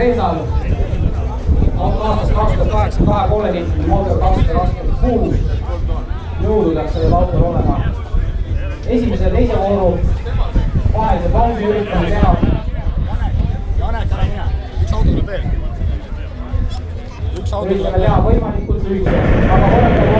Imprezal auto aastast 2008 pooleliitri mootor 226 jõudu peaks sellel autol olema. Esimese ja teise vooru vahelise pausi üritame teha. Üritame teha võimalikult lühikese, aga